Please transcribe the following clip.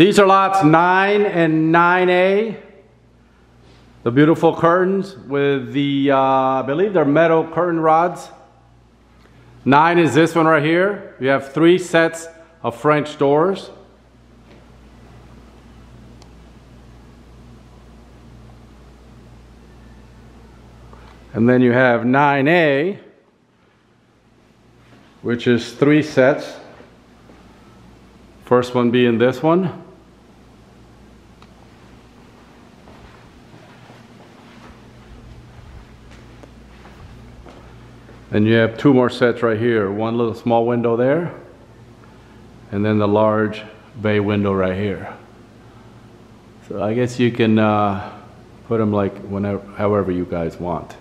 These are lots 9 and 9A. The beautiful curtains with the, I believe they're metal curtain rods. 9 is this one right here. You have 3 sets of French doors. And then you have 9A, which is 3 sets. First one being this one. And you have 2 more sets right here. One little small window there, and then the large bay window right here. So I guess you can put them like whenever, however you guys want.